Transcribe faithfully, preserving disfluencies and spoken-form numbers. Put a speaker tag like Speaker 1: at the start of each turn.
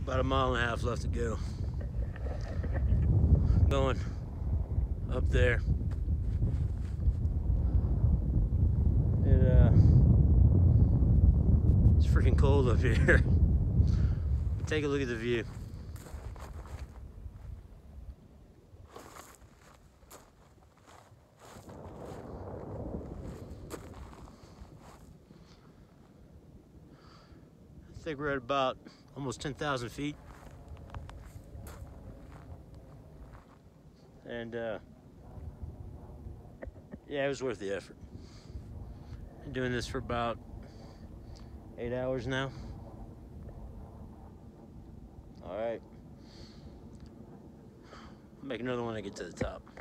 Speaker 1: About a mile and a half left to go. Going up there. It uh, it's freaking cold up here. Take a look at the view. I think we're at about almost ten thousand feet. And uh, yeah, it was worth the effort. Been doing this for about eight hours now. All right. I'll make another one when I get to the top.